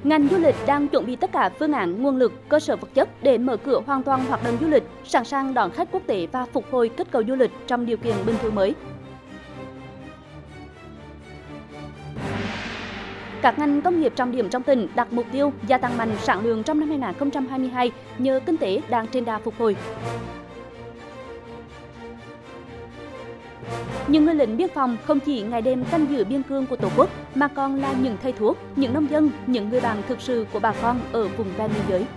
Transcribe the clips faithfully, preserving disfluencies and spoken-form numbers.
Ngành du lịch đang chuẩn bị tất cả phương án, nguồn lực, cơ sở vật chất để mở cửa hoàn toàn hoạt động du lịch, sẵn sàng đón khách quốc tế và phục hồi kích cầu du lịch trong điều kiện bình thường mới. Các ngành công nghiệp trọng điểm trong tỉnh đặt mục tiêu gia tăng mạnh sản lượng trong năm hai nghìn không trăm hai mươi hai nhờ kinh tế đang trên đà phục hồi. Những người lính biên phòng không chỉ ngày đêm canh giữ biên cương của Tổ quốc mà còn là những thầy thuốc, những nông dân, những người bạn thực sự của bà con ở vùng ven biên giới.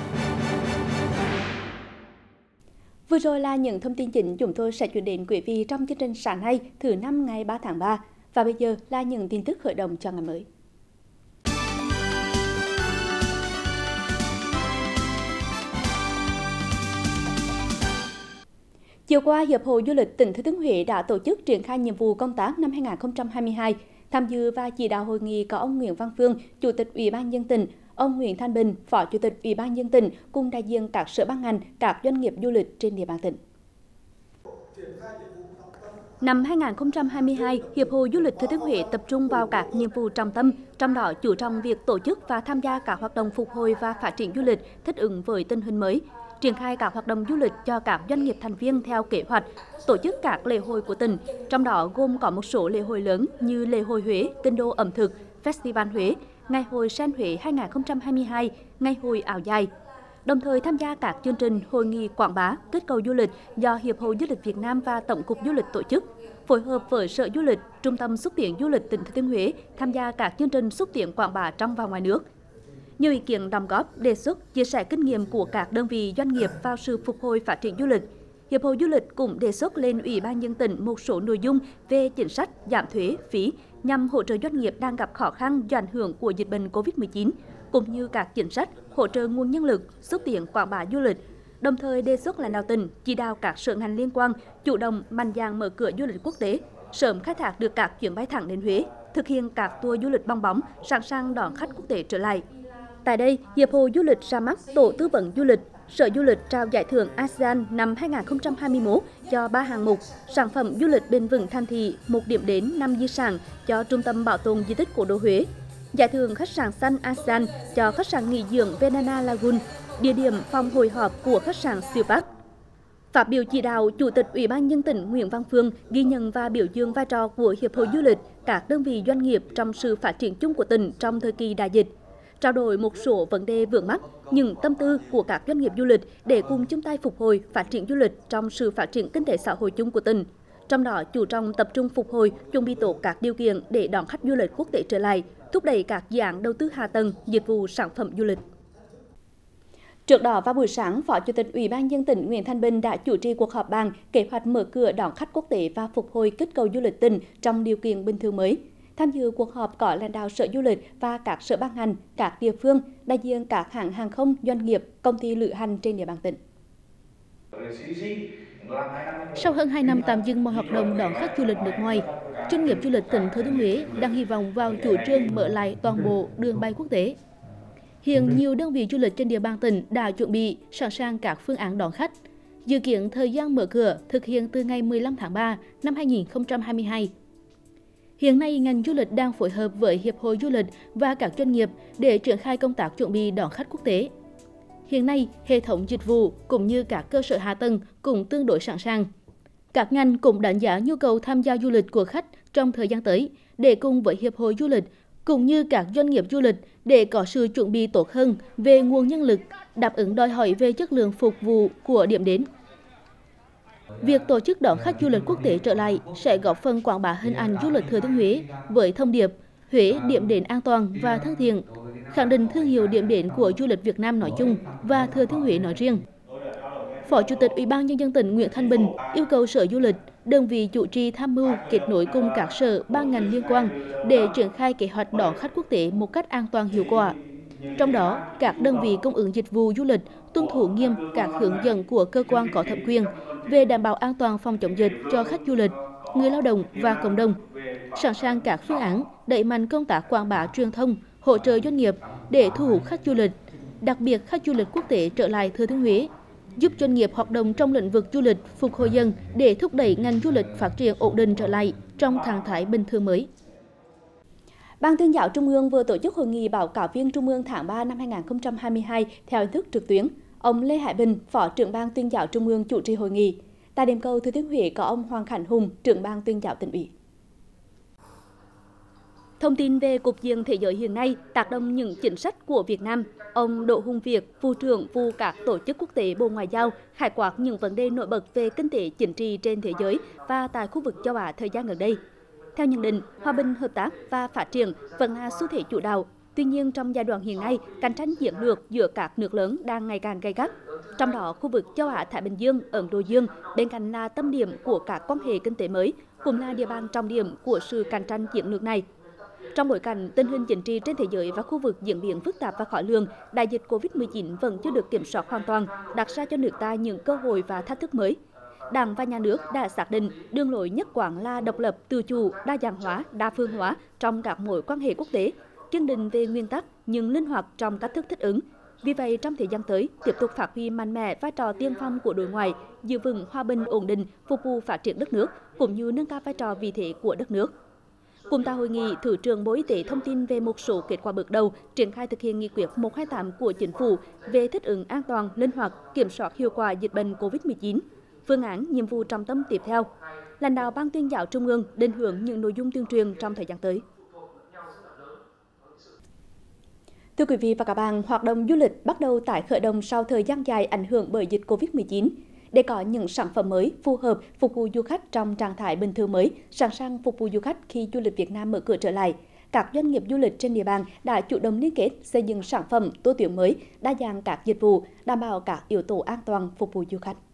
Vừa rồi là những thông tin chính chúng tôi sẽ chuyển đến quý vị trong chương trình sáng nay thứ năm ngày ba tháng ba. Và bây giờ là những tin tức khởi động cho ngày mới. Chiều qua, Hiệp hội Du lịch tỉnh Thừa Thiên Huế đã tổ chức triển khai nhiệm vụ công tác năm hai nghìn không trăm hai mươi hai. Tham dự và chỉ đạo hội nghị có ông Nguyễn Văn Phương, Chủ tịch Ủy ban nhân dân tỉnh, ông Nguyễn Thanh Bình, Phó Chủ tịch Ủy ban nhân dân tỉnh cùng đại diện các sở ban ngành, các doanh nghiệp du lịch trên địa bàn tỉnh. Năm hai nghìn không trăm hai mươi hai, Hiệp hội Du lịch Thừa Thiên Huế tập trung vào các nhiệm vụ trọng tâm, trong đó chú trọng việc tổ chức và tham gia các hoạt động phục hồi và phát triển du lịch thích ứng với tình hình mới, triển khai các hoạt động du lịch cho các doanh nghiệp thành viên theo kế hoạch, tổ chức các lễ hội của tỉnh, trong đó gồm có một số lễ hội lớn như lễ hội Huế, Kinh đô ẩm thực, Festival Huế, Ngày hội Sen Huế hai nghìn không trăm hai mươi hai, Ngày hội áo dài. Đồng thời tham gia các chương trình hội nghị quảng bá, kích cầu du lịch do Hiệp hội Du lịch Việt Nam và Tổng cục Du lịch tổ chức, phối hợp với Sở Du lịch, Trung tâm xúc tiến du lịch tỉnh Thừa Thiên Huế tham gia các chương trình xúc tiến quảng bá trong và ngoài nước. Nhiều ý kiến đóng góp, đề xuất, chia sẻ kinh nghiệm của các đơn vị doanh nghiệp vào sự phục hồi phát triển du lịch. Hiệp hội Du lịch cũng đề xuất lên Ủy ban nhân dân tỉnh một số nội dung về chính sách giảm thuế, phí nhằm hỗ trợ doanh nghiệp đang gặp khó khăn do ảnh hưởng của dịch bệnh Covid mười chín, cũng như các chính sách hỗ trợ nguồn nhân lực, xúc tiến quảng bá du lịch. Đồng thời đề xuất lãnh đạo tỉnh chỉ đạo các sở ngành liên quan chủ động mạnh dạn mở cửa du lịch quốc tế, sớm khai thác được các chuyến bay thẳng đến Huế, thực hiện các tour du lịch bong bóng, sẵn sàng đón khách quốc tế trở lại. Tại đây, Hiệp hội Du lịch ra mắt tổ tư vấn du lịch, Sở Du lịch trao giải thưởng a sê an năm hai nghìn không trăm hai mươi mốt cho ba hạng mục: sản phẩm du lịch bền vững thành thị, một điểm đến năm di sản cho Trung tâm Bảo tồn Di tích Cố đô Huế, giải thưởng khách sạn xanh a sê an cho khách sạn nghỉ dưỡng Venana Lagoon, địa điểm phòng hội họp của khách sạn Siêu Park. Phát biểu chỉ đạo, Chủ tịch Ủy ban nhân dân tỉnh Nguyễn Văn Phương ghi nhận và biểu dương vai trò của Hiệp hội Du lịch, các đơn vị doanh nghiệp trong sự phát triển chung của tỉnh trong thời kỳ đại dịch, trao đổi một số vấn đề vướng mắc, những tâm tư của các doanh nghiệp du lịch để cùng chung tay phục hồi, phát triển du lịch trong sự phát triển kinh tế xã hội chung của tỉnh. Trong đó, chú trọng tập trung phục hồi, chuẩn bị tốt các điều kiện để đón khách du lịch quốc tế trở lại, thúc đẩy các dự án đầu tư hạ tầng, dịch vụ sản phẩm du lịch. Trước đó, vào buổi sáng, Phó Chủ tịch Ủy ban nhân dân tỉnh Nguyễn Thanh Bình đã chủ trì cuộc họp bàn kế hoạch mở cửa đón khách quốc tế và phục hồi kích cầu du lịch tỉnh trong điều kiện bình thường mới. Tham dự cuộc họp có lãnh đạo Sở Du lịch và các sở ban ngành, các địa phương, đại diện các hãng hàng không, doanh nghiệp, công ty lữ hành trên địa bàn tỉnh. Sau hơn hai năm tạm dừng mọi hoạt động đón khách du lịch nước ngoài, doanh nghiệp du lịch tỉnh Thừa Thiên Huế đang hy vọng vào chủ trương mở lại toàn bộ đường bay quốc tế. Hiện nhiều đơn vị du lịch trên địa bàn tỉnh đã chuẩn bị sẵn sàng các phương án đón khách. Dự kiến thời gian mở cửa thực hiện từ ngày mười lăm tháng ba năm hai nghìn không trăm hai mươi hai. Hiện nay, ngành du lịch đang phối hợp với Hiệp hội Du lịch và các doanh nghiệp để triển khai công tác chuẩn bị đón khách quốc tế. Hiện nay, hệ thống dịch vụ cũng như các cơ sở hạ tầng cũng tương đối sẵn sàng. Các ngành cũng đánh giá nhu cầu tham gia du lịch của khách trong thời gian tới để cùng với Hiệp hội Du lịch cũng như các doanh nghiệp du lịch để có sự chuẩn bị tốt hơn về nguồn nhân lực, đáp ứng đòi hỏi về chất lượng phục vụ của điểm đến. Việc tổ chức đón khách du lịch quốc tế trở lại sẽ góp phần quảng bá hình ảnh du lịch Thừa Thiên Huế với thông điệp Huế điểm đến an toàn và thân thiện, khẳng định thương hiệu điểm đến của du lịch Việt Nam nói chung và Thừa Thiên Huế nói riêng. Phó Chủ tịch Ủy ban nhân dân tỉnh Nguyễn Thanh Bình yêu cầu Sở Du lịch, đơn vị chủ trì tham mưu kết nối cùng các sở ban ngành liên quan để triển khai kế hoạch đón khách quốc tế một cách an toàn hiệu quả. Trong đó, các đơn vị cung ứng dịch vụ du lịch tuân thủ nghiêm các hướng dẫn của cơ quan có thẩm quyền về đảm bảo an toàn phòng chống dịch cho khách du lịch, người lao động và cộng đồng, sẵn sàng các phương án đẩy mạnh công tác quảng bá truyền thông, hỗ trợ doanh nghiệp để thu hút khách du lịch, đặc biệt khách du lịch quốc tế trở lại Thừa Thiên Huế, giúp doanh nghiệp hoạt động trong lĩnh vực du lịch phục hồi dần để thúc đẩy ngành du lịch phát triển ổn định trở lại trong trạng thái bình thường mới. Ban Tuyên giáo Trung ương vừa tổ chức hội nghị báo cáo viên Trung ương tháng ba năm hai nghìn không trăm hai mươi hai theo hình thức trực tuyến. Ông Lê Hải Bình, Phó trưởng Ban Tuyên giáo Trung ương chủ trì hội nghị. Tại điểm cầu Thừa Thiên Huế có ông Hoàng Khánh Hùng, trưởng Ban Tuyên giáo Tỉnh ủy. Thông tin về cục diện thế giới hiện nay, tác động những chính sách của Việt Nam, ông Đỗ Hùng Việt, vụ trưởng vụ các tổ chức quốc tế Bộ Ngoại giao, khái quát những vấn đề nổi bật về kinh tế chính trị trên thế giới và tại khu vực châu Á thời gian gần đây. Theo nhận định, hòa bình, hợp tác và phát triển vẫn là xu thế chủ đạo. Tuy nhiên, trong giai đoạn hiện nay, cạnh tranh chiến lược giữa các nước lớn đang ngày càng gay gắt. Trong đó, khu vực châu Á Thái Bình Dương, Ấn Độ Dương bên cạnh là tâm điểm của các quan hệ kinh tế mới, cũng là địa bàn trọng điểm của sự cạnh tranh chiến lược này. Trong bối cảnh tình hình chính trị trên thế giới và khu vực diễn biến phức tạp và khó lường, đại dịch Covid mười chín vẫn chưa được kiểm soát hoàn toàn, đặt ra cho nước ta những cơ hội và thách thức mới. Đảng và Nhà nước đã xác định đường lối nhất quán là độc lập, tự chủ, đa dạng hóa, đa phương hóa trong các mối quan hệ quốc tế, kiên định về nguyên tắc nhưng linh hoạt trong cách thức thích ứng. Vì vậy, trong thời gian tới, tiếp tục phát huy mạnh mẽ vai trò tiên phong của đối ngoại, giữ vững hòa bình ổn định, phục vụ phát triển đất nước, cũng như nâng cao vai trò vị thế của đất nước. Cùng tại hội nghị, Thứ trưởng Bộ Y tế thông tin về một số kết quả bước đầu triển khai thực hiện nghị quyết một hai tám của Chính phủ về thích ứng an toàn, linh hoạt, kiểm soát hiệu quả dịch bệnh Covid mười chín, phương án, nhiệm vụ trọng tâm tiếp theo. Lãnh đạo Ban Tuyên giáo Trung ương định hướng những nội dung tuyên truyền trong thời gian tới. Thưa quý vị và các bạn, hoạt động du lịch bắt đầu tái khởi động sau thời gian dài ảnh hưởng bởi dịch Covid mười chín. Để có những sản phẩm mới phù hợp phục vụ du khách trong trạng thái bình thường mới, sẵn sàng phục vụ du khách khi du lịch Việt Nam mở cửa trở lại, các doanh nghiệp du lịch trên địa bàn đã chủ động liên kết xây dựng sản phẩm tour tuyến mới, đa dạng các dịch vụ, đảm bảo các yếu tố an toàn phục vụ du khách.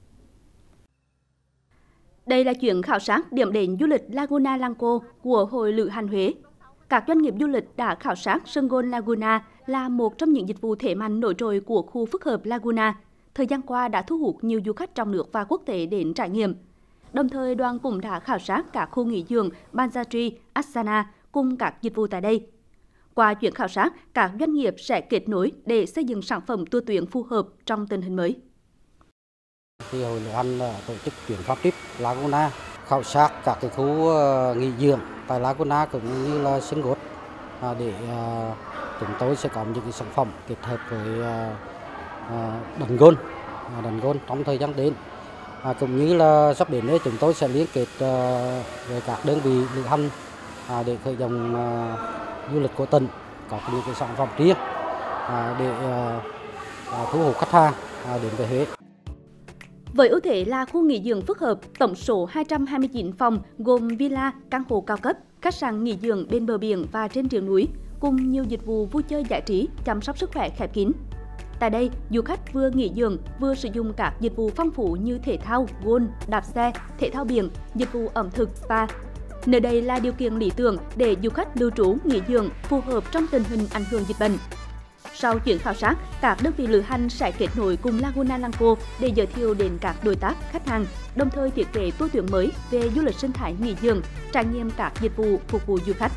Đây là chuyến khảo sát điểm đến du lịch Laguna Lanco của Hội Lữ hành Huế. Các doanh nghiệp du lịch đã khảo sát sân golf Laguna là một trong những dịch vụ thế mạnh nổi trội của khu phức hợp Laguna. Thời gian qua đã thu hút nhiều du khách trong nước và quốc tế đến trải nghiệm. Đồng thời, đoàn cũng đã khảo sát các khu nghỉ dưỡng Banjatri, Asana cùng các dịch vụ tại đây. Qua chuyến khảo sát, các doanh nghiệp sẽ kết nối để xây dựng sản phẩm tour tuyến phù hợp trong tình hình mới. Thì Hội Lữ hành tổ chức chuyến farm trip Laguna, khảo sát các cái khu nghỉ dưỡng tại Laguna cũng như là sân golf để chúng tôi sẽ có những cái sản phẩm kết hợp với đánh golf, đánh golf trong thời gian đến. À, cũng như là sắp đến đây chúng tôi sẽ liên kết uh, với các đơn vị lữ hành à, để khởi động uh, du lịch của tỉnh, có những cái sản phẩm riêng à, để uh, thu hút khách hàng uh, đến với Huế. Với ưu thế là khu nghỉ dưỡng phức hợp, tổng số hai trăm hai mươi chín phòng gồm villa, căn hộ cao cấp, khách sạn nghỉ dưỡng bên bờ biển và trên triền núi, cùng nhiều dịch vụ vui chơi giải trí, chăm sóc sức khỏe khép kín. Tại đây, du khách vừa nghỉ dưỡng, vừa sử dụng các dịch vụ phong phú như thể thao, golf, đạp xe, thể thao biển, dịch vụ ẩm thực, spa. Nơi đây là điều kiện lý tưởng để du khách lưu trú, nghỉ dưỡng phù hợp trong tình hình ảnh hưởng dịch bệnh. Sau chuyến khảo sát, các đơn vị lữ hành sẽ kết nối cùng Laguna Lanco để giới thiệu đến các đối tác, khách hàng, đồng thời thiết kế tour tuyến mới về du lịch sinh thái nghỉ dưỡng, trải nghiệm các dịch vụ phục vụ du khách.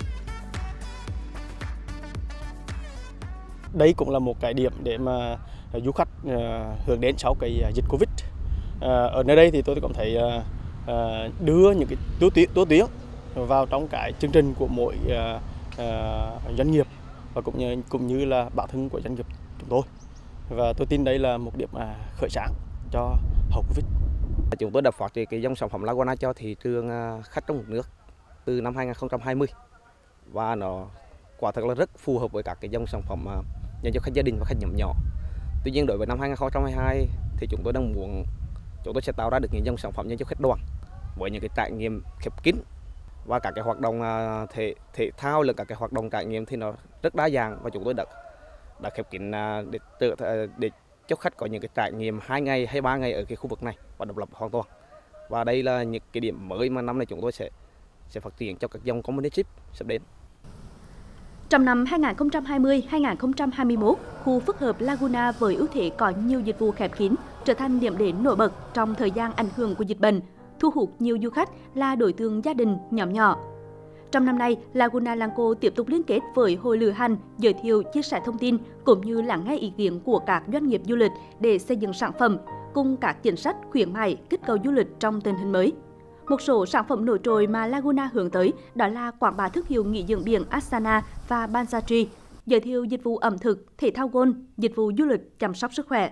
Đây cũng là một cái điểm để mà du khách hướng đến sau cái dịch Covid. Ở nơi đây thì tôi cảm thấy đưa những cái tour tuyến, tour tuyến vào trong cái chương trình của mỗi doanh nghiệp và cũng như cũng như là bản thân của doanh nghiệp chúng tôi. Và tôi tin đây là một điểm khởi sáng cho hậu Covid. Chúng tôi đã phát triển cái dòng sản phẩm Laguna cho thị trường khách trong nước từ năm hai nghìn không trăm hai mươi và nó quả thật là rất phù hợp với các cái dòng sản phẩm dành cho khách gia đình và khách nhóm nhỏ. Tuy nhiên đối với năm hai nghìn không trăm hai mươi hai thì chúng tôi đang muốn chúng tôi sẽ tạo ra được những dòng sản phẩm dành cho khách đoàn với những cái trải nghiệm khép kín và các cái hoạt động thể thể thao là các cái hoạt động trải nghiệm thì nó rất đa dạng và chúng tôi đã đã khép kín để tự để cho khách có những cái trải nghiệm hai ngày hay ba ngày ở cái khu vực này và độc lập hoàn toàn. Và đây là những cái điểm mới mà năm nay chúng tôi sẽ sẽ phát triển cho các dòng community ship sắp đến. Trong năm hai nghìn không trăm hai mươi đến hai nghìn không trăm hai mươi mốt, khu phức hợp Laguna với ưu thế có nhiều dịch vụ khép kín trở thành điểm đến nổi bật trong thời gian ảnh hưởng của dịch bệnh, thu hút nhiều du khách là đối tượng gia đình, nhóm nhỏ. Trong năm nay, Laguna Lanco tiếp tục liên kết với Hội Lữ hành, giới thiệu, chia sẻ thông tin cũng như lắng nghe ý kiến của các doanh nghiệp du lịch để xây dựng sản phẩm cùng các chính sách khuyến mại kích cầu du lịch trong tình hình mới. Một số sản phẩm nổi trội mà Laguna hướng tới đó là quảng bá thương hiệu nghỉ dưỡng biển Astana và Banjari, giới thiệu dịch vụ ẩm thực, thể thao golf, dịch vụ du lịch, chăm sóc sức khỏe.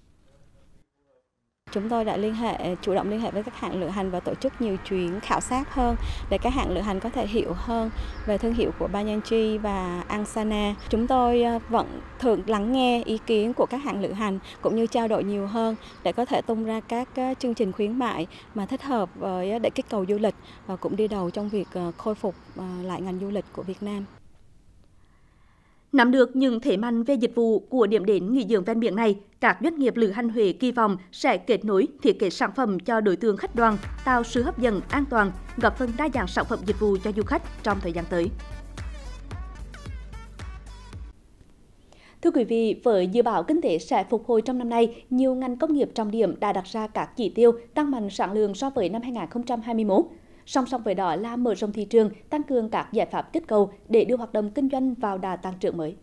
Chúng tôi đã liên hệ, chủ động liên hệ với các hãng lữ hành và tổ chức nhiều chuyến khảo sát hơn để các hãng lữ hành có thể hiểu hơn về thương hiệu của Banjari và Astana. Chúng tôi vẫn thường lắng nghe ý kiến của các hãng lữ hành cũng như trao đổi nhiều hơn để có thể tung ra các chương trình khuyến mại mà thích hợp với để kích cầu du lịch và cũng đi đầu trong việc khôi phục lại ngành du lịch của Việt Nam. Nắm được những thế mạnh về dịch vụ của điểm đến nghỉ dưỡng ven biển này, các doanh nghiệp lữ hành Huế kỳ vọng sẽ kết nối thiết kế sản phẩm cho đối tượng khách đoàn, tạo sự hấp dẫn, an toàn, góp phần đa dạng sản phẩm dịch vụ cho du khách trong thời gian tới. Thưa quý vị, với dự báo kinh tế sẽ phục hồi trong năm nay, nhiều ngành công nghiệp trọng điểm đã đặt ra các chỉ tiêu tăng mạnh sản lượng so với năm hai nghìn không trăm hai mươi mốt. Song song với đó là mở rộng thị trường, tăng cường các giải pháp kích cầu để đưa hoạt động kinh doanh vào đà tăng trưởng mới.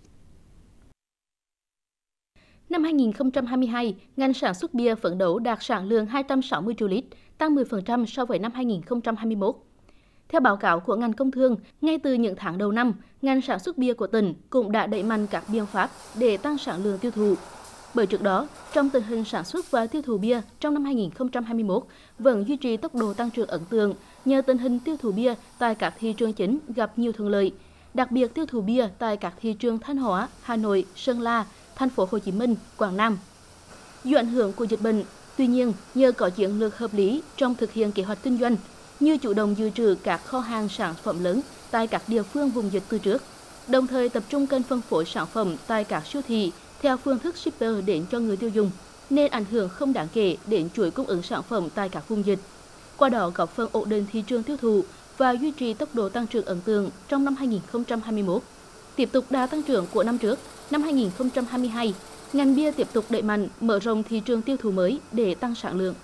Năm hai nghìn không trăm hai mươi hai, ngành sản xuất bia phấn đấu đạt sản lượng hai trăm sáu mươi triệu lít, tăng mười phần trăm so với năm hai nghìn không trăm hai mươi mốt. Theo báo cáo của ngành công thương, ngay từ những tháng đầu năm, ngành sản xuất bia của tỉnh cũng đã đẩy mạnh các biện pháp để tăng sản lượng tiêu thụ. Bởi trước đó, trong tình hình sản xuất và tiêu thụ bia trong năm hai nghìn không trăm hai mươi mốt vẫn duy trì tốc độ tăng trưởng ấn tượng nhờ tình hình tiêu thụ bia tại các thị trường chính gặp nhiều thuận lợi, đặc biệt tiêu thụ bia tại các thị trường Thanh Hóa, Hà Nội, Sơn La, Thành phố Hồ Chí Minh, Quảng Nam. Do ảnh hưởng của dịch bệnh, tuy nhiên nhờ có chiến lược hợp lý trong thực hiện kế hoạch kinh doanh, như chủ động dự trữ các kho hàng sản phẩm lớn tại các địa phương vùng dịch từ trước, đồng thời tập trung kênh phân phối sản phẩm tại các siêu thị theo phương thức shipper đến cho người tiêu dùng, nên ảnh hưởng không đáng kể đến chuỗi cung ứng sản phẩm tại các vùng dịch. Qua đó góp phần ổn định thị trường tiêu thụ và duy trì tốc độ tăng trưởng ấn tượng trong năm hai nghìn không trăm hai mươi mốt. Tiếp tục đà tăng trưởng của năm trước, năm hai nghìn không trăm hai mươi hai, ngành bia tiếp tục đẩy mạnh mở rộng thị trường tiêu thụ mới để tăng sản lượng.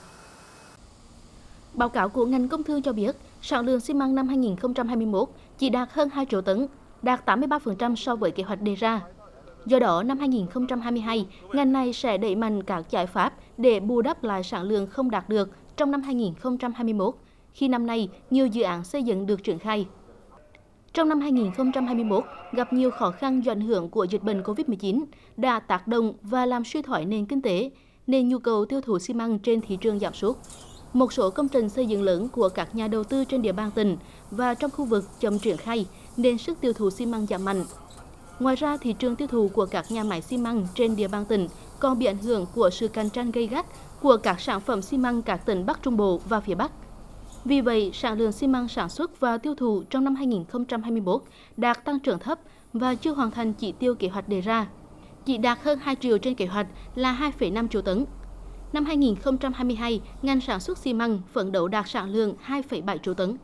Báo cáo của ngành công thương cho biết, sản lượng xi măng năm hai nghìn không trăm hai mươi mốt chỉ đạt hơn hai triệu tấn, đạt tám mươi ba phần trăm so với kế hoạch đề ra. Do đó, năm hai nghìn không trăm hai mươi hai, ngành này sẽ đẩy mạnh các giải pháp để bù đắp lại sản lượng không đạt được trong năm hai nghìn không trăm hai mươi mốt, khi năm nay nhiều dự án xây dựng được triển khai. Trong năm hai nghìn không trăm hai mươi mốt, gặp nhiều khó khăn do ảnh hưởng của dịch bệnh Covid mười chín đã tác động và làm suy thoái nền kinh tế, nên nhu cầu tiêu thụ xi măng trên thị trường giảm sút. Một số công trình xây dựng lớn của các nhà đầu tư trên địa bàn tỉnh và trong khu vực chậm triển khai, nên sức tiêu thụ xi măng giảm mạnh. Ngoài ra, thị trường tiêu thụ của các nhà máy xi măng trên địa bàn tỉnh còn bị ảnh hưởng của sự cạnh tranh gay gắt của các sản phẩm xi măng các tỉnh Bắc Trung Bộ và phía Bắc. Vì vậy, sản lượng xi măng sản xuất và tiêu thụ trong năm hai nghìn không trăm hai mươi mốt đạt tăng trưởng thấp và chưa hoàn thành chỉ tiêu kế hoạch đề ra. Chỉ đạt hơn hai triệu trên kế hoạch là hai phẩy năm triệu tấn. Năm hai nghìn không trăm hai mươi hai, ngành sản xuất xi măng phấn đấu đạt sản lượng hai phẩy bảy triệu tấn.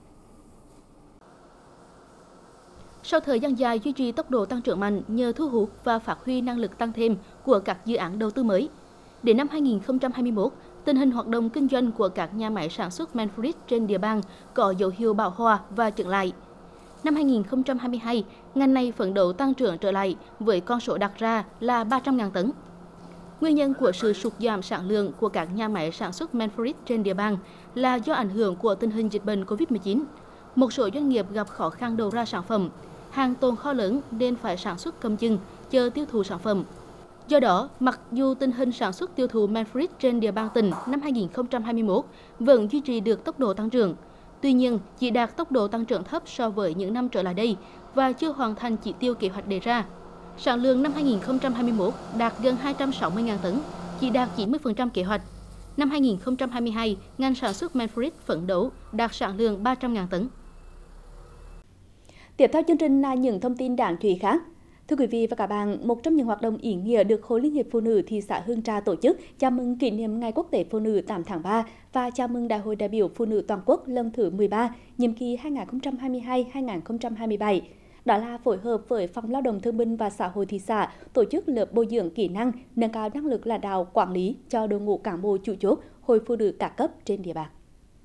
Sau thời gian dài duy trì tốc độ tăng trưởng mạnh nhờ thu hút và phát huy năng lực tăng thêm của các dự án đầu tư mới, đến năm hai nghìn không trăm hai mươi mốt, tình hình hoạt động kinh doanh của các nhà máy sản xuất Manfred trên địa bàn có dấu hiệu bão hòa và chững lại. Năm hai nghìn không trăm hai mươi hai, ngành này phấn đấu tăng trưởng trở lại với con số đặt ra là ba trăm nghìn tấn. Nguyên nhân của sự sụt giảm sản lượng của các nhà máy sản xuất Manfred trên địa bàn là do ảnh hưởng của tình hình dịch bệnh Covid mười chín. Một số doanh nghiệp gặp khó khăn đầu ra sản phẩm, hàng tồn kho lớn nên phải sản xuất cầm chừng, chờ tiêu thụ sản phẩm. Do đó, mặc dù tình hình sản xuất tiêu thụ Manfred trên địa bàn tỉnh năm hai nghìn không trăm hai mươi mốt vẫn duy trì được tốc độ tăng trưởng, tuy nhiên chỉ đạt tốc độ tăng trưởng thấp so với những năm trở lại đây và chưa hoàn thành chỉ tiêu kế hoạch đề ra. Sản lượng năm hai nghìn không trăm hai mươi mốt đạt gần hai trăm sáu mươi nghìn tấn, chỉ đạt chín mươi phần trăm kế hoạch. Năm hai nghìn không trăm hai mươi hai, ngành sản xuất Manfred phấn đấu đạt sản lượng ba trăm nghìn tấn. Tiếp theo chương trình là những thông tin đáng chú ý khác. Thưa quý vị và các bạn, một trong những hoạt động ý nghĩa được Hội Liên hiệp Phụ nữ thị xã Hương Trà tổ chức chào mừng kỷ niệm Ngày Quốc tế Phụ nữ tám tháng ba và chào mừng Đại hội đại biểu Phụ nữ toàn quốc lần thứ mười ba, nhiệm kỳ hai nghìn không trăm hai mươi hai đến hai nghìn không trăm hai mươi bảy. Đó là phối hợp với Phòng Lao động Thương binh và Xã hội thị xã tổ chức lớp bồi dưỡng kỹ năng, nâng cao năng lực lãnh đạo quản lý cho đội ngũ cán bộ chủ chốt Hội Phụ nữ các cấp trên địa bàn.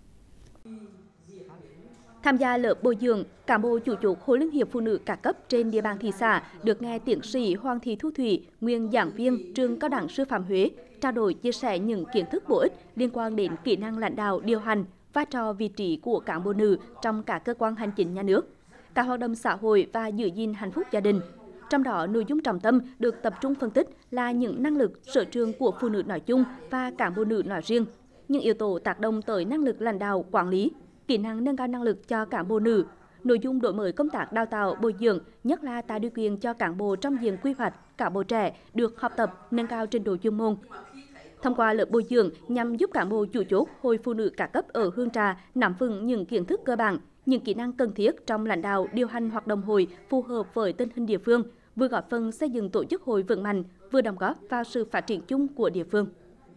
Tham gia lớp bồi dưỡng, cán bộ chủ chốt Hội Liên hiệp Phụ nữ các cấp trên địa bàn thị xã được nghe tiến sĩ Hoàng Thị Thu Thủy, nguyên giảng viên trường Cao đẳng Sư phạm Huế, trao đổi chia sẻ những kiến thức bổ ích liên quan đến kỹ năng lãnh đạo điều hành, vai trò vị trí của cán bộ nữ trong các cơ quan hành chính nhà nước, các hoạt động xã hội và giữ gìn hạnh phúc gia đình. Trong đó, nội dung trọng tâm được tập trung phân tích là những năng lực sở trường của phụ nữ nói chung và cán bộ nữ nói riêng, những yếu tố tác động tới năng lực lãnh đạo, quản lý, kỹ năng nâng cao năng lực cho cán bộ nữ, nội dung đổi mới công tác đào tạo, bồi dưỡng, nhất là tạo điều kiện cho cán bộ trong diện quy hoạch, cán bộ trẻ được học tập, nâng cao trình độ chuyên môn. Thông qua lớp bồi dưỡng nhằm giúp cán bộ chủ chốt Hội Phụ nữ các cấp ở Hương Trà nắm vững những kiến thức cơ bản, những kỹ năng cần thiết trong lãnh đạo, điều hành hoạt động hội phù hợp với tình hình địa phương, vừa góp phần xây dựng tổ chức hội vững mạnh, vừa đóng góp vào sự phát triển chung của địa phương.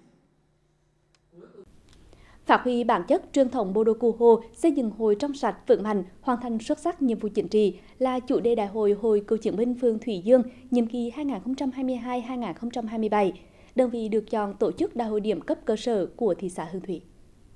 Phát huy bản chất truyền thống bộ đội Cụ Hồ, xây dựng hội trong sạch vững mạnh, hoàn thành xuất sắc nhiệm vụ chính trị là chủ đề đại hội Hội Cựu chiến binh phường Thủy Dương nhiệm kỳ hai nghìn không trăm hai mươi hai đến hai nghìn không trăm hai mươi bảy. Đơn vị được chọn tổ chức đại hội điểm cấp cơ sở của thị xã Hương Thủy.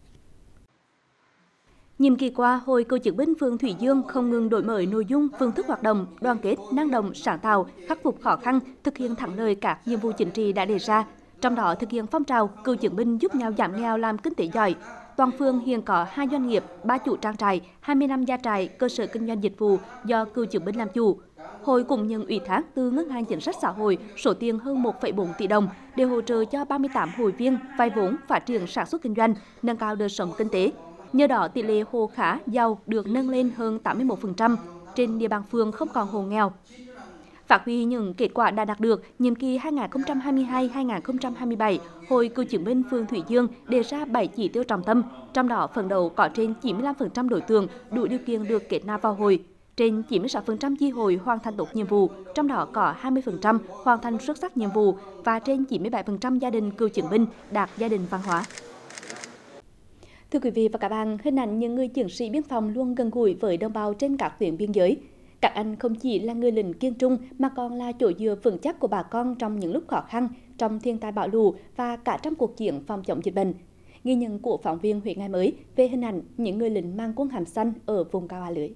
Nhiệm kỳ qua, Hội Cựu chiến binh phường Thủy Dương không ngừng đổi mới nội dung, phương thức hoạt động, đoàn kết, năng động, sáng tạo, khắc phục khó khăn, thực hiện thắng lợi các nhiệm vụ chính trị đã đề ra. Trong đó thực hiện phong trào cựu chiến binh giúp nhau giảm nghèo làm kinh tế giỏi. Toàn phường hiện có hai doanh nghiệp, ba chủ trang trại, hai mươi lăm gia trại, cơ sở kinh doanh dịch vụ do cựu chiến binh làm chủ. Hội cũng nhận ủy thác từ Ngân hàng Chính sách Xã hội số tiền hơn một phẩy bốn tỷ đồng để hỗ trợ cho ba mươi tám hội viên vay vốn phát triển sản xuất kinh doanh, nâng cao đời sống kinh tế. Nhờ đó tỷ lệ hộ khá giàu được nâng lên hơn tám mươi mốt phần trăm, trên địa bàn phường không còn hộ nghèo. Phát huy những kết quả đã đạt được, nhiệm kỳ hai nghìn không trăm hai mươi hai đến hai nghìn không trăm hai mươi bảy, Hội Cựu chiến binh phường Thủy Dương đề ra bảy chỉ tiêu trọng tâm, trong đó phấn đấu có trên chín mươi lăm phần trăm đối tượng đủ điều kiện được kết nạp vào hội, trên chín mươi sáu phần trăm chi hội hoàn thành tốt nhiệm vụ, trong đó có hai mươi phần trăm hoàn thành xuất sắc nhiệm vụ và trên chín mươi bảy phần trăm gia đình cựu chiến binh đạt gia đình văn hóa. Thưa quý vị và các bạn, hình ảnh những người chiến sĩ biên phòng luôn gần gũi với đồng bào trên các tuyến biên giới. Các anh không chỉ là người lính kiên trung mà còn là chỗ dựa vững chắc của bà con trong những lúc khó khăn, trong thiên tai bão lụt và cả trong cuộc chiến phòng chống dịch bệnh. Ghi nhận của phóng viên Huế Ngày Mới về hình ảnh những người lính mang quân hàm xanh ở vùng cao A Lưới.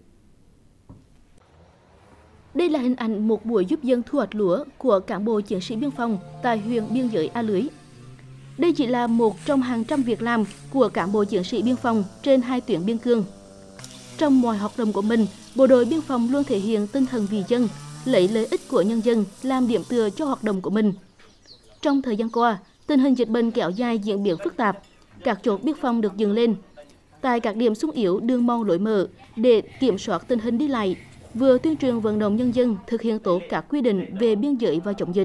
Đây là hình ảnh một buổi giúp dân thu hoạch lúa của cán bộ chiến sĩ biên phòng tại huyện biên giới A Lưới. Đây chỉ là một trong hàng trăm việc làm của cán bộ chiến sĩ biên phòng trên hai tuyến biên cương. Trong mọi hoạt động của mình, bộ đội biên phòng luôn thể hiện tinh thần vì dân, lấy lợi ích của nhân dân làm điểm tựa cho hoạt động của mình. Trong thời gian qua, tình hình dịch bệnh kéo dài diễn biến phức tạp, các chốt biên phòng được dựng lên tại các điểm xung yếu đường mòn lối mở để kiểm soát tình hình đi lại, vừa tuyên truyền vận động nhân dân thực hiện tốt các quy định về biên giới và chống dịch.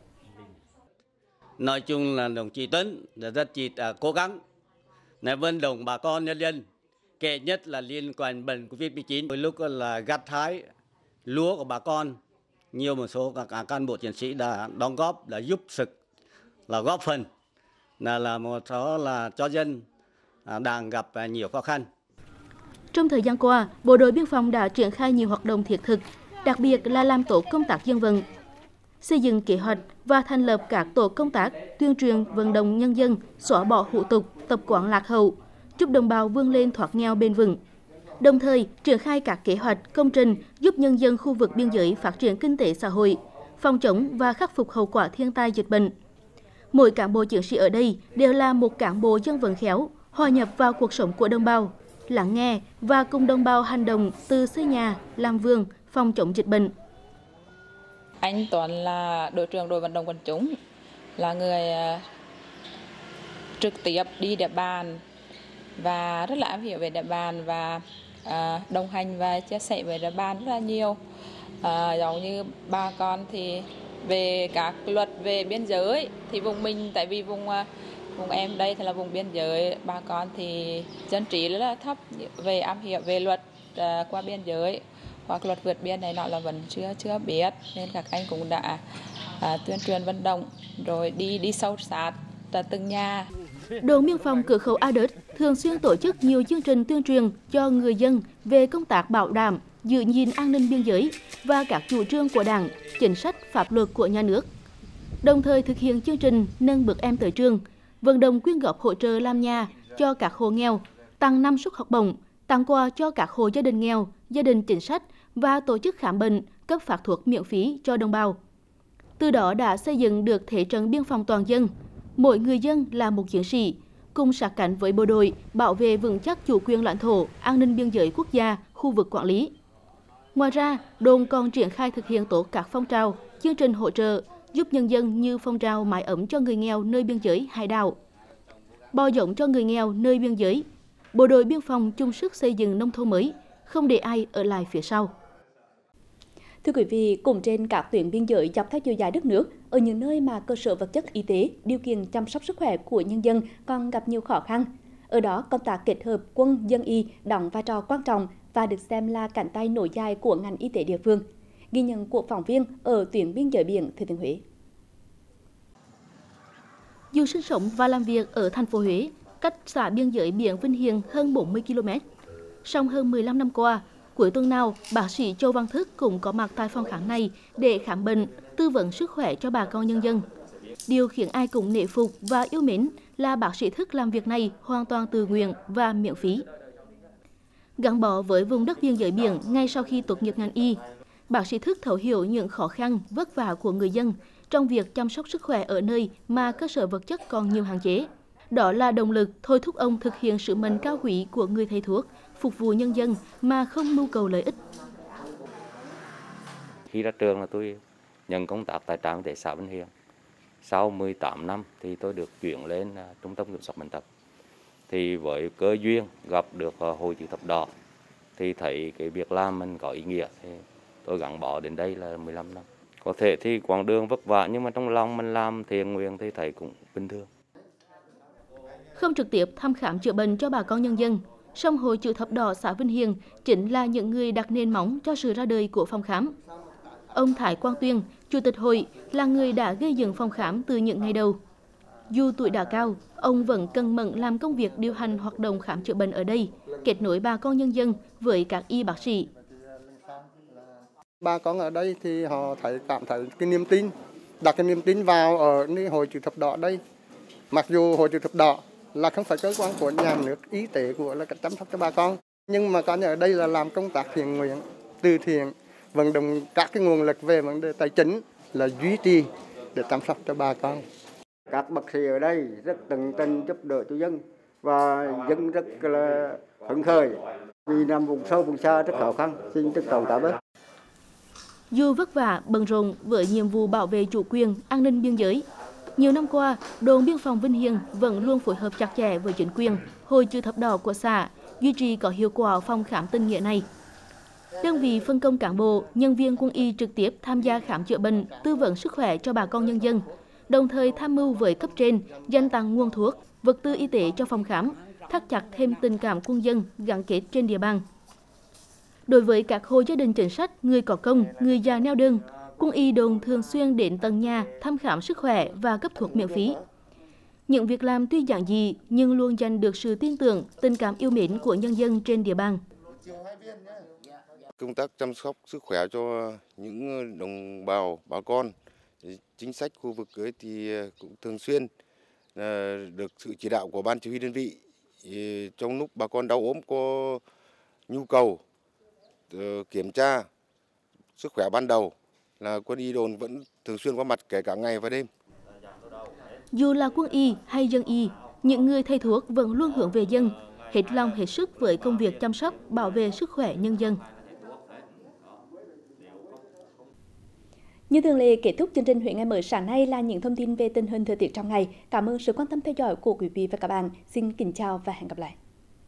Nói chung là đồng chí Tuấn đã rất chỉ cố gắng để vận động bà con nhân dân, kể nhất là liên quan bệnh Covid mười chín. Lúc là gặt hái lúa của bà con, nhiều một số các cán bộ chiến sĩ đã đóng góp, đã giúp sức, là góp phần là là một số là cho dân đang gặp nhiều khó khăn. Trong thời gian qua, bộ đội biên phòng đã triển khai nhiều hoạt động thiết thực, đặc biệt là làm tốt công tác dân vận, xây dựng kế hoạch và thành lập các tổ công tác tuyên truyền vận động nhân dân xóa bỏ hủ tục, tập quán lạc hậu, giúp đồng bào vươn lên thoát nghèo bền vững. Đồng thời, triển khai các kế hoạch, công trình giúp nhân dân khu vực biên giới phát triển kinh tế xã hội, phòng chống và khắc phục hậu quả thiên tai dịch bệnh. Mỗi cán bộ chiến sĩ ở đây đều là một cán bộ dân vận khéo, hòa nhập vào cuộc sống của đồng bào, lắng nghe và cùng đồng bào hành động từ xây nhà, làm vườn, phòng chống dịch bệnh. Anh Tuấn là đội trưởng đội vận động quần chúng, là người trực tiếp đi địa bàn và rất là am hiểu về địa bàn và à, đồng hành và chia sẻ về địa bàn rất là nhiều. À, giống như bà con thì về các luật về biên giới thì vùng mình, tại vì vùng vùng em đây thì là vùng biên giới, bà con thì dân trí rất là thấp về am hiểu về luật à, qua biên giới hoặc luật vượt biên này nọ là vẫn chưa chưa biết, nên các anh cũng đã à, tuyên truyền vận động rồi đi đi sâu sát từng nhà. Đồn biên phòng cửa khẩu A Đớt thường xuyên tổ chức nhiều chương trình tuyên truyền cho người dân về công tác bảo đảm, giữ gìn an ninh biên giới và các chủ trương của Đảng, chính sách pháp luật của nhà nước. Đồng thời thực hiện chương trình nâng bước em tới trường, vận động quyên góp hỗ trợ làm nhà cho các hộ nghèo, tặng năm suất học bổng, tặng quà cho các hộ gia đình nghèo, gia đình chính sách và tổ chức khám bệnh, cấp phát thuốc miễn phí cho đồng bào. Từ đó đã xây dựng được thế trận biên phòng toàn dân. Mỗi người dân là một chiến sĩ, cùng sát cánh với bộ đội, bảo vệ vững chắc chủ quyền lãnh thổ, an ninh biên giới quốc gia, khu vực quản lý. Ngoài ra, đồn còn triển khai thực hiện tốt các phong trào, chương trình hỗ trợ, giúp nhân dân như phong trào mái ấm cho người nghèo nơi biên giới hải đảo, bò giống cho người nghèo nơi biên giới, bộ đội biên phòng chung sức xây dựng nông thôn mới, không để ai ở lại phía sau. Thưa quý vị, cũng trên các tuyến biên giới dọc theo chiều dài đất nước, ở những nơi mà cơ sở vật chất y tế, điều kiện chăm sóc sức khỏe của nhân dân còn gặp nhiều khó khăn. Ở đó, công tác kết hợp quân dân y đóng vai trò quan trọng và được xem là cánh tay nối dài của ngành y tế địa phương. Ghi nhận của phóng viên ở tuyến biên giới biển Thừa Thiên Huế. Dù sinh sống và làm việc ở thành phố Huế, cách xã biên giới biển Vinh Hiền hơn bốn mươi ki lô mét. Song hơn mười lăm năm qua, cuối tuần nào, bác sĩ Châu Văn Thức cũng có mặt tại phòng khám này để khám bệnh, tư vấn sức khỏe cho bà con nhân dân. Điều khiến ai cũng nể phục và yêu mến là bác sĩ Thức làm việc này hoàn toàn tự nguyện và miễn phí. Gắn bó với vùng đất biên giới biển ngay sau khi tốt nghiệp ngành y, bác sĩ Thức thấu hiểu những khó khăn, vất vả của người dân trong việc chăm sóc sức khỏe ở nơi mà cơ sở vật chất còn nhiều hạn chế. Đó là động lực thôi thúc ông thực hiện sứ mệnh cao quý của người thầy thuốc, phục vụ nhân dân mà không mưu cầu lợi ích. Khi ra trường là tôi nhận công tác tại trạm y tế xã Vinh Hiền. Sau mười tám năm thì tôi được chuyển lên uh, trung tâm kiểm soát bệnh tật. Thì với cơ duyên gặp được uh, Hội Chữ Thập Đỏ thì thấy cái việc làm mình có ý nghĩa thì tôi gắn bó đến đây là mười lăm năm. Có thể thì quãng đường vất vả nhưng mà trong lòng mình làm thiện nguyện thì thấy cũng bình thường. Không trực tiếp thăm khám chữa bệnh cho bà con nhân dân, song Hội Chữ Thập Đỏ xã Vinh Hiền chính là những người đặt nền móng cho sự ra đời của phòng khám. Ông Thái Quang Tuyên, Chủ tịch hội, là người đã gây dựng phòng khám từ những ngày đầu. Dù tuổi đã cao, ông vẫn cần mẫn làm công việc điều hành hoạt động khám chữa bệnh ở đây, kết nối bà con nhân dân với các y bác sĩ. Bà con ở đây thì họ thấy cảm thấy cái niềm tin, đặt cái niềm tin vào ở Hội Chữ Thập Đỏ đây. Mặc dù Hội Chữ Thập Đỏ là không phải cơ quan của nhà nước, y tế của là chăm sóc cho bà con, nhưng mà coi như ở đây là làm công tác thiện nguyện, từ thiện, vận động các cái nguồn lực về vấn đề tài chính là duy trì để chăm sóc cho bà con. Các bác sĩ ở đây rất tận tình giúp đỡ cho dân và dân rất là phấn khởi vì nằm vùng sâu vùng xa rất khó khăn. Xin trân trọng cảm ơn. Dù vất vả, bận rộn với nhiệm vụ bảo vệ chủ quyền, an ninh biên giới, nhiều năm qua, đồn biên phòng Vinh Hiền vẫn luôn phối hợp chặt chẽ với chính quyền, Hội Chữ Thập Đỏ của xã, duy trì có hiệu quả phòng khám tình nghĩa này. Đơn vị phân công cán bộ, nhân viên quân y trực tiếp tham gia khám chữa bệnh, tư vấn sức khỏe cho bà con nhân dân, đồng thời tham mưu với cấp trên, dành tặng nguồn thuốc, vật tư y tế cho phòng khám, thắt chặt thêm tình cảm quân dân gắn kết trên địa bàn. Đối với các hộ gia đình chính sách, người có công, người già neo đơn, quân y đồn thường xuyên đến tận nhà thăm khám sức khỏe và cấp thuốc miễn phí. Những việc làm tuy giản dị nhưng luôn giành được sự tin tưởng, tình cảm yêu mến của nhân dân trên địa bàn. Công tác chăm sóc sức khỏe cho những đồng bào, bà con, chính sách khu vực ấy thì cũng thường xuyên được sự chỉ đạo của ban chỉ huy đơn vị. Trong lúc bà con đau ốm có nhu cầu kiểm tra sức khỏe ban đầu là quân y đồn vẫn thường xuyên có mặt kể cả ngày và đêm. Dù là quân y hay dân y, những người thầy thuốc vẫn luôn hướng về dân, hết lòng hết sức với công việc chăm sóc, bảo vệ sức khỏe nhân dân. Như thường lệ, kết thúc chương trình Huế ngày mới sáng nay là những thông tin về tình hình thời tiết trong ngày. Cảm ơn sự quan tâm theo dõi của quý vị và các bạn. Xin kính chào và hẹn gặp lại.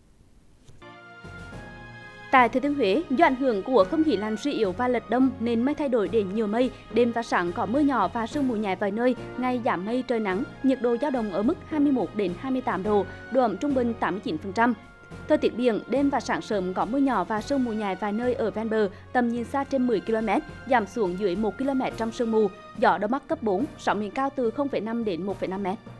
Tại Thừa Thiên Huế, do ảnh hưởng của không khí lạnh suy yếu và lệch đông nên mây thay đổi đến nhiều mây, đêm và sáng có mưa nhỏ và sương mù nhẹ vài nơi, ngày giảm mây trời nắng, nhiệt độ dao động ở mức hai mươi mốt đến hai mươi tám độ, độ ẩm trung bình tám mươi chín phần trăm. Thời tiết biển, đêm và sáng sớm có mưa nhỏ và sương mù nhẹ vài nơi ở ven bờ, tầm nhìn xa trên mười ki lô mét, giảm xuống dưới một ki lô mét trong sương mù, gió đông bắc cấp bốn, sóng biển cao từ không phẩy năm đến một phẩy năm mét.